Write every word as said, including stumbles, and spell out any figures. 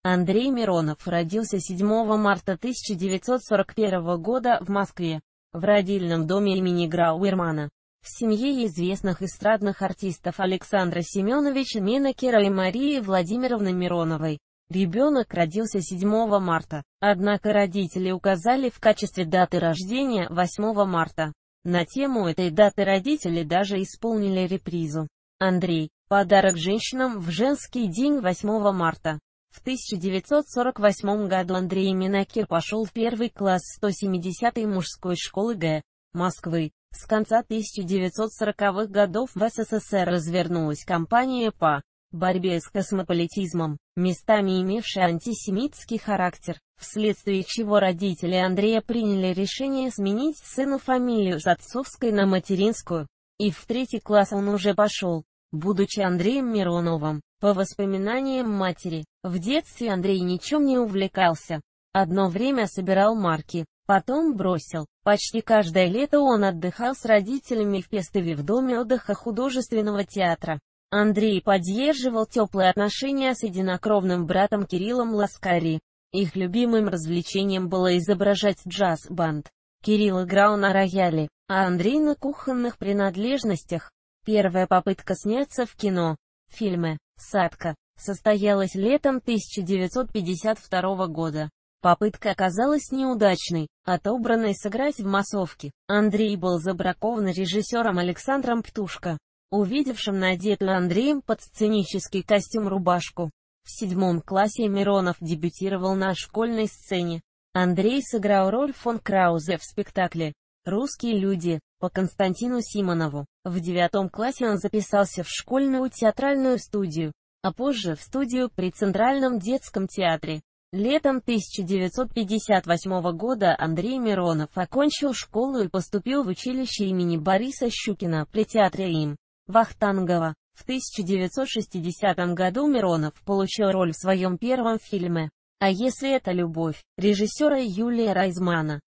Андрей Миронов родился седьмого марта тысяча девятьсот сорок первого года в Москве, в родильном доме имени Грауэрмана, в семье известных эстрадных артистов Александра Семеновича Менакера и Марии Владимировны Мироновой. Ребенок родился седьмого марта, однако родители указали в качестве даты рождения восьмого марта. На тему этой даты родители даже исполнили репризу. Андрей. Подарок женщинам в женский день восьмого марта. В тысяча девятьсот сорок восьмом году Андрей Менакер пошел в первый класс сто семидесятой мужской школы гэ. Москвы. С конца тысяча девятьсот сороковых годов в СССР развернулась кампания по борьбе с космополитизмом, местами имевшая антисемитский характер, вследствие чего родители Андрея приняли решение сменить сыну фамилию с отцовской на материнскую. И в третий класс он уже пошел, будучи Андреем Мироновым. По воспоминаниям матери, в детстве Андрей ничем не увлекался. Одно время собирал марки, потом бросил. Почти каждое лето он отдыхал с родителями в Пестове в доме отдыха художественного театра. Андрей поддерживал теплые отношения с единокровным братом Кириллом Ласкари. Их любимым развлечением было изображать джаз-банд. Кирилл играл на рояле, а Андрей на кухонных принадлежностях. Первая попытка сняться в кино, фильме «Садка» состоялась летом тысяча девятьсот пятьдесят второго года. Попытка оказалась неудачной, отобранной сыграть в массовке. Андрей был забракован режиссером Александром Птушко, увидевшим надетую Андреем под сценический костюм рубашку. В седьмом классе Миронов дебютировал на школьной сцене. Андрей сыграл роль фон Краузе в спектакле «Русские люди» по Константину Симонову. В девятом классе он записался в школьную театральную студию, а позже в студию при Центральном детском театре. Летом тысяча девятьсот пятьдесят восьмого года Андрей Миронов окончил школу и поступил в училище имени Бориса Щукина при театре им. Вахтангова. В тысяча девятьсот шестидесятом году Миронов получил роль в своем первом фильме «А если это любовь» режиссера Юлия Райзмана.